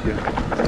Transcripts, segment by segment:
hier.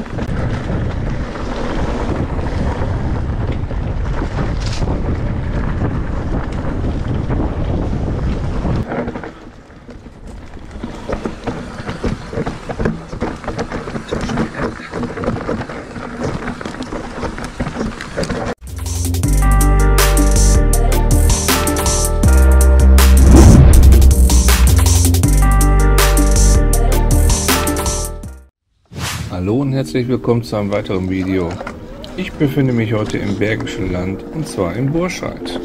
Hallo und herzlich willkommen zu einem weiteren Video. Ich befinde mich heute im Bergischen Land und zwar in Burscheid.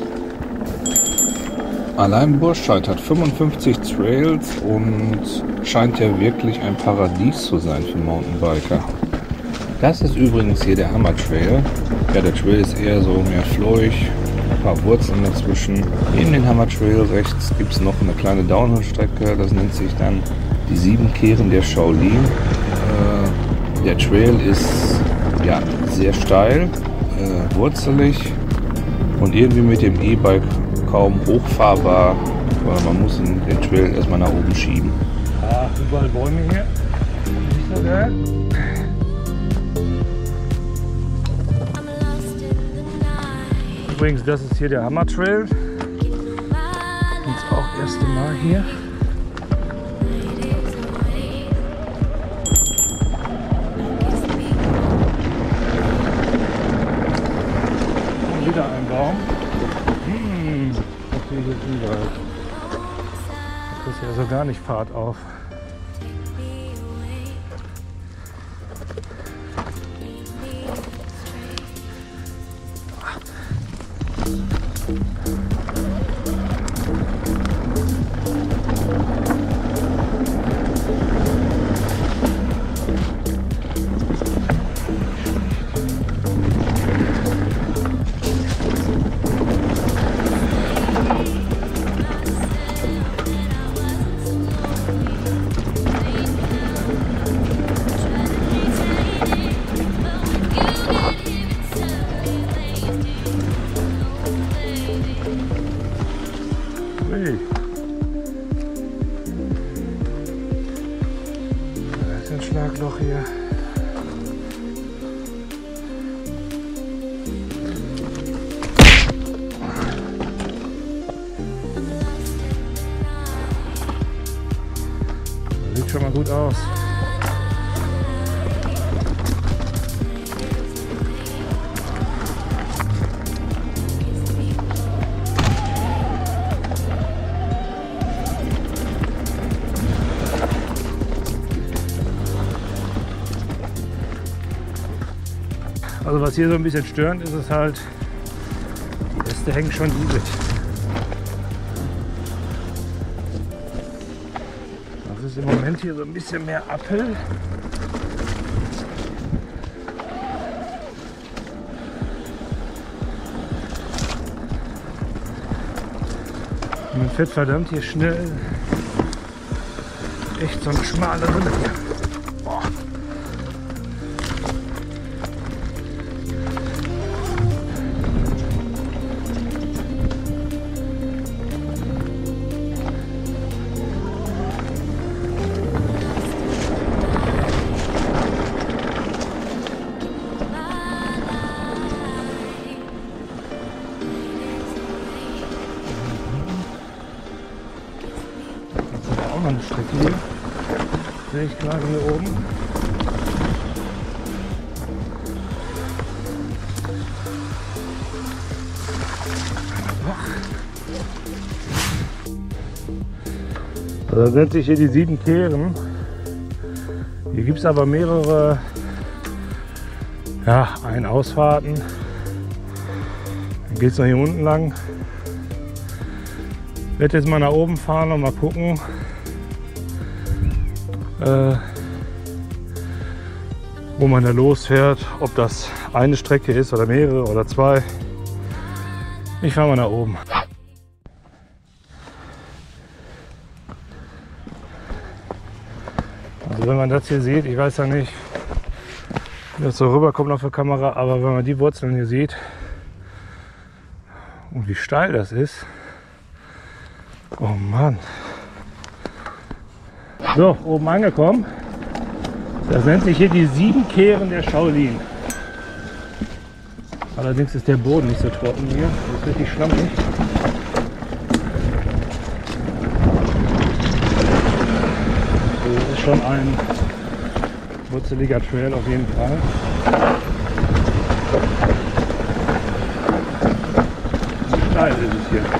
Allein Burscheid hat 55 Trails und scheint ja wirklich ein Paradies zu sein für Mountainbiker. Das ist übrigens hier der Hammer Trail. Ja, der Trail ist eher so mehr flurig, ein paar Wurzeln dazwischen. Neben den Hammer Trail rechts gibt es noch eine kleine Downhill-Strecke, das nennt sich dann die 7 Kehren der Shaolin. Der Trail ist ja sehr steil, wurzelig und irgendwie mit dem E-Bike kaum hochfahrbar, weil man muss den Trail erstmal nach oben schieben. Ah, überall Bäume hier. Nicht so geil. Übrigens, das ist hier der Hammer Trail. Jetzt auch das erste Mal hier. Wieder ein Baum. Das sehe ich jetzt überall. Da kriegst du also gar nicht Fahrt auf. Da ist ein Schlagloch hier. Sieht schon mal gut aus. Also was hier so ein bisschen störend ist, ist halt, die Äste hängen schon übrig. Das ist im Moment hier so ein bisschen mehr Uphill. Man fährt verdammt hier schnell. Echt so eine schmale Rille hier. Boah. Auch noch eine Strecke hier. Sehe ich gerade hier oben. Also das nennt sich hier die 7 Kehren. Hier gibt es aber mehrere Ein-Ausfahrten. Dann geht es noch hier unten lang. Ich werde jetzt mal nach oben fahren und mal gucken, wo man da losfährt, ob das eine Strecke ist oder mehrere oder 2. Ich fahre mal nach oben. Also wenn man das hier sieht, ich weiß ja nicht, wie das so rüberkommt auf der Kamera, aber wenn man die Wurzeln hier sieht und wie steil das ist, oh Mann. So, oben angekommen. Das nennt sich hier die 7 Kehren der Shaolin. Allerdings ist der Boden nicht so trocken hier. Das ist richtig schlammig. Das ist schon ein wurzeliger Trail auf jeden Fall. Steil ist es hier.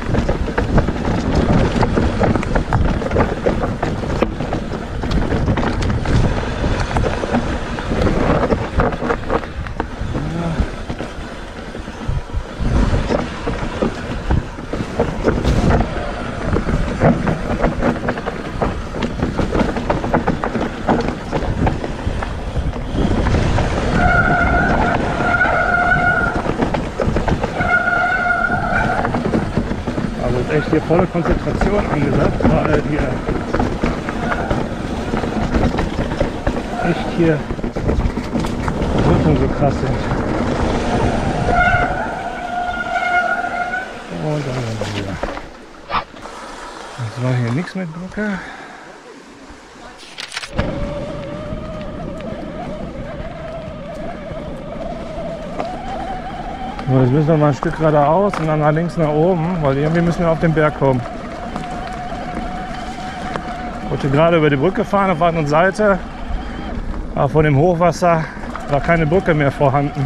Echt hier volle Konzentration angesagt, weil hier echt hier Rücken so krass sind. Und dann sind wir wieder. Jetzt war hier nichts mit Brücke. So, jetzt müssen wir mal ein Stück geradeaus und dann nach links nach oben, weil irgendwie müssen wir auf den Berg kommen. Ich wollte gerade über die Brücke fahren auf der anderen Seite, aber von dem Hochwasser war keine Brücke mehr vorhanden.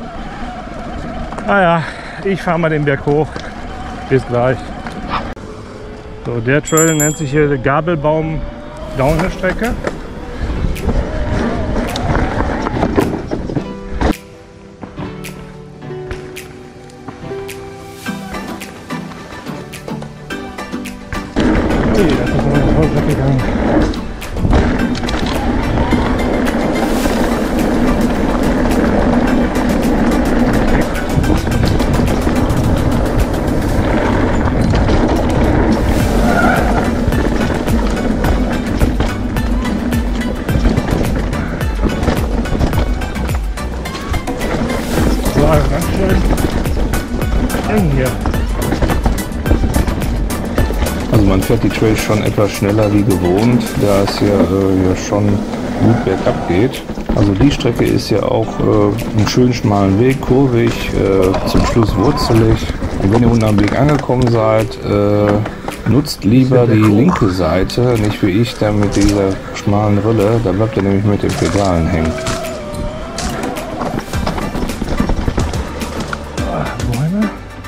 Naja, ich fahre mal den Berg hoch. Bis gleich. So, der Trail nennt sich hier Gabelbaum-Downhill-Strecke. Das ist aber voll weggegangen. So, ganz schön eng hier. Also man fährt die Trails schon etwas schneller wie gewohnt, da es hier schon gut bergab geht. Also die Strecke ist ja auch einen schönen schmalen Weg, kurvig, zum Schluss wurzelig. Und wenn ihr unten am Weg angekommen seid, nutzt lieber die linke Seite, nicht wie ich dann mit dieser schmalen Rille, da bleibt ihr nämlich mit den Pedalen hängen. Bäume.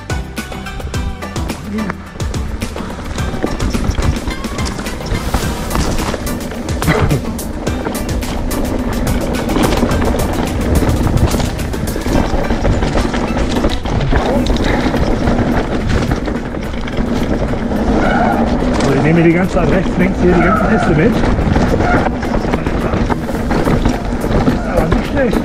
Ich nehme die ganze Zeit rechts, links hier die ganzen Äste mit. Aber nicht schlecht.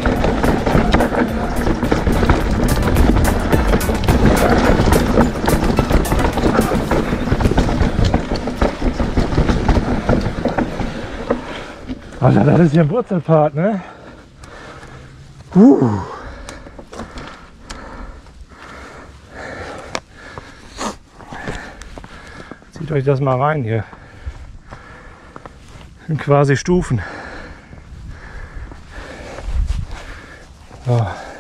Alter, das ist hier ein Wurzelpfad, ne? Zieht euch das mal rein hier. Das sind quasi Stufen. So.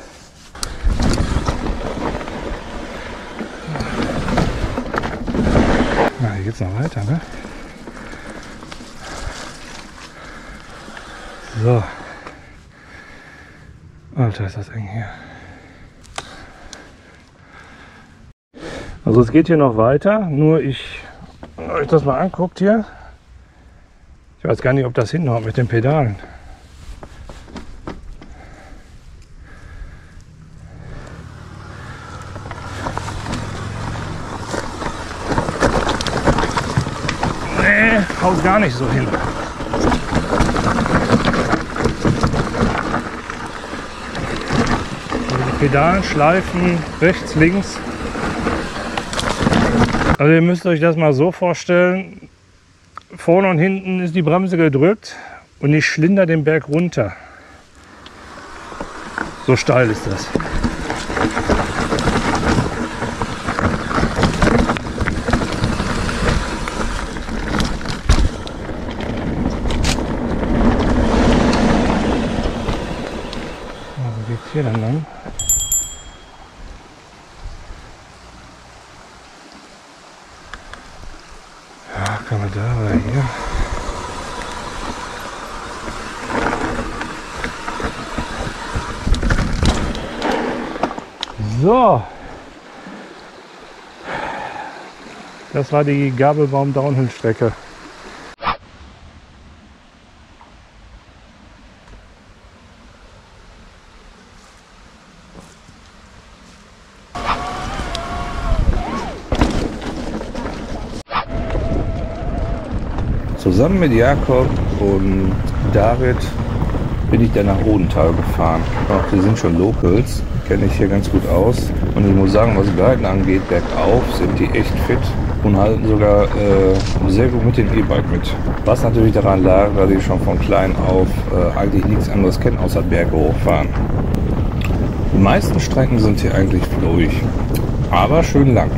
Na, hier geht's noch weiter, ne? So. Alter, ist das eng hier. Also es geht hier noch weiter, nur wenn ihr euch das mal anguckt hier, ich weiß gar nicht, ob das hinhaut mit den Pedalen. Nee, haut gar nicht so hin. Die Pedalen schleifen rechts, links. Also ihr müsst euch das mal so vorstellen, vorne und hinten ist die Bremse gedrückt und ich schlinder den Berg runter. So steil ist das. hier dann lang? Ja, kann man da oder hier? So. Das war die Gabelbaum-Downhill-Strecke. Zusammen mit Jakob und David bin ich dann nach Odenthal gefahren. Wir sind schon Locals, kenne ich hier ganz gut aus. Und ich muss sagen, was Guiden angeht, bergauf sind die echt fit und halten sogar sehr gut mit dem E-Bike mit. Was natürlich daran lag, dass ich schon von klein auf eigentlich nichts anderes kenne, außer Berge hochfahren. Die meisten Strecken sind hier eigentlich flowig, aber schön lang.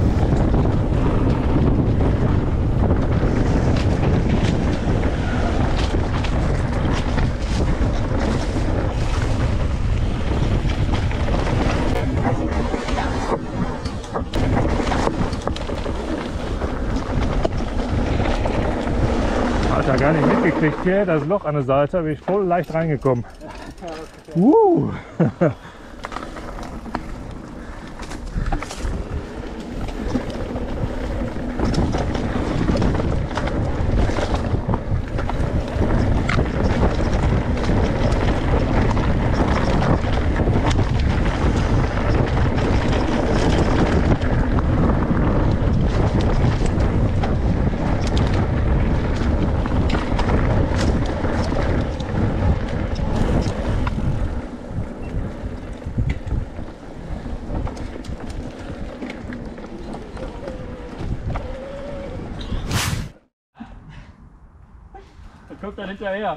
Hat er gar nicht mitgekriegt hier, das Loch an der Seite, bin ich voll leicht reingekommen. Guck dann hinterher.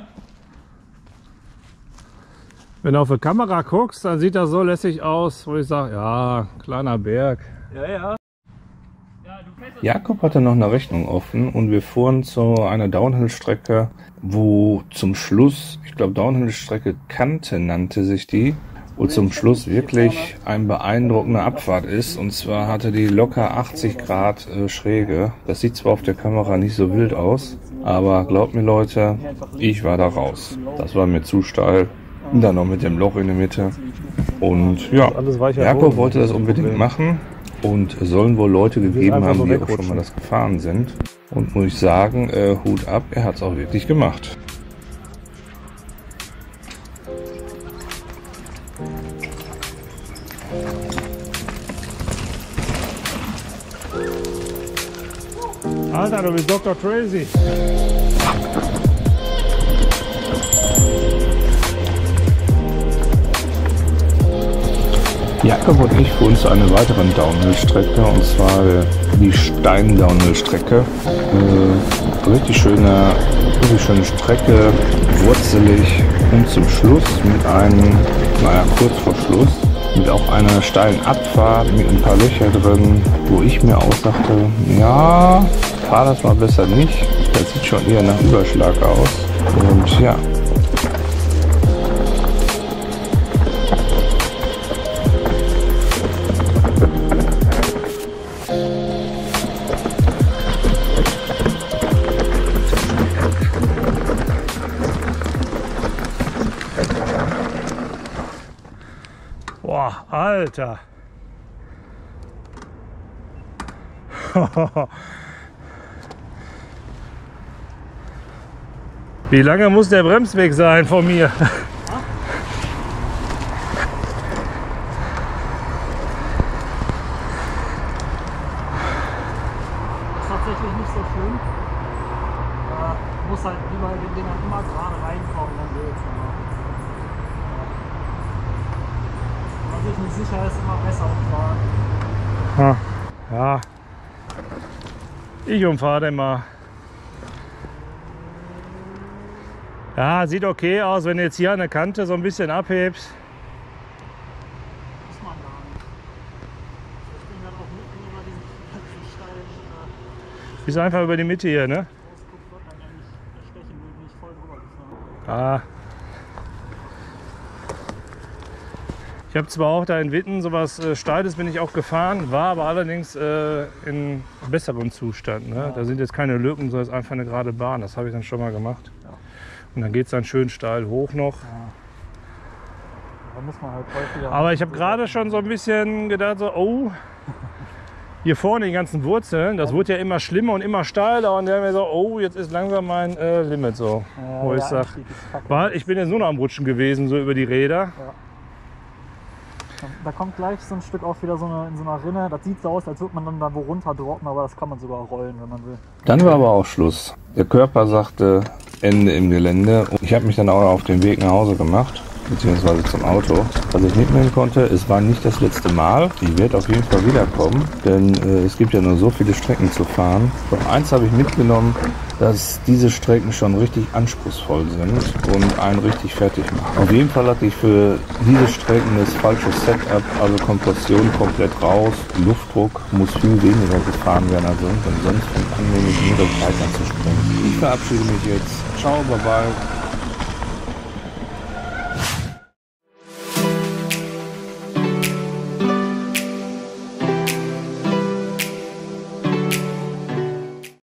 Wenn du auf die Kamera guckst, dann sieht das so lässig aus, wo ich sage, ja, kleiner Berg. Ja, ja. Jakob hatte noch eine Rechnung offen und wir fuhren zu einer Downhill-Strecke, wo zum Schluss, ich glaube Downhill-Strecke Kante nannte sich die, wo zum Schluss wirklich ein beeindruckende Abfahrt ist. Und zwar hatte die locker 80 Grad Schräge. Das sieht zwar auf der Kamera nicht so wild aus, aber glaubt mir Leute, ich war da raus. Das war mir zu steil. Und dann noch mit dem Loch in der Mitte. Und ja, Jakob wollte das unbedingt machen. Und es sollen wohl Leute gegeben haben, die auch schon mal das gefahren sind. Und muss ich sagen, Hut ab, er hat es auch wirklich gemacht. Alter, du bist Dr. Crazy. Jakob und ich fuhren zu einer weiteren Downhill-Strecke, und zwar die Stein-Downhill-Strecke. Richtig schöne Strecke, wurzelig und zum Schluss mit einem, kurz vor Schluss, mit auch einer steilen Abfahrt mit ein paar Löcher drin, wo ich mir auch sagte, ja, fahr das mal besser nicht, das sieht schon eher nach Überschlag aus. Und ja. Boah, Alter. Wie lange muss der Bremsweg sein von mir? Ist tatsächlich nicht so schlimm. Muss halt wie bei den Dingern immer gerade reinkommen, dann geht's. Was ich nicht sicher ist, immer besser umfahren. Ja. Ich umfahre den mal. Ja, sieht okay aus, wenn du jetzt hier an der Kante so ein bisschen abhebst. Muss man gar nicht. Ich bin dann auch mitten über diesen steilen Ist einfach über die Mitte hier, ne? Ausguck, wird dann ja nicht erstechen, will nicht voll drüber gefahren. Ich habe zwar auch da in Witten sowas Steiles bin ich auch gefahren, war aber allerdings in besserem Zustand. Ne? Ja. Da sind jetzt keine Lücken, sondern es ist einfach eine gerade Bahn. Das habe ich dann schon mal gemacht. Ja. Und dann geht es dann schön steil hoch noch. Ja. Da muss man halt häufiger. Aber ich habe gerade schon so ein bisschen gedacht, so, oh, hier vorne die ganzen Wurzeln, das wurde ja immer schlimmer und immer steiler. Und dann haben wir so, oh, jetzt ist langsam mein Limit so. Ja, Wo ich der sage, Einstieg ist kacke. weil ich bin jetzt nur noch am Rutschen gewesen, so über die Räder. Ja. Da kommt gleich so ein Stück auch wieder so in so einer Rinne. Das sieht so aus, als würde man dann da wo runter droppen, aber das kann man sogar rollen, wenn man will. Dann war aber auch Schluss. Der Körper sagte Ende im Gelände. Und ich habe mich dann auch auf den Weg nach Hause gemacht, beziehungsweise zum Auto. Was ich mitnehmen konnte, es war nicht das letzte Mal. Ich werde auf jeden Fall wiederkommen, denn es gibt ja nur so viele Strecken zu fahren. Doch eins habe ich mitgenommen, dass diese Strecken schon richtig anspruchsvoll sind und einen richtig fertig machen. Auf jeden Fall hatte ich für diese Strecken das falsche Setup, also Kompression komplett raus. Luftdruck muss viel weniger gefahren werden als sonst, und sonst fängt an, nämlich nur das Weiter zu springen. Ich verabschiede mich jetzt. Ciao, bye bye.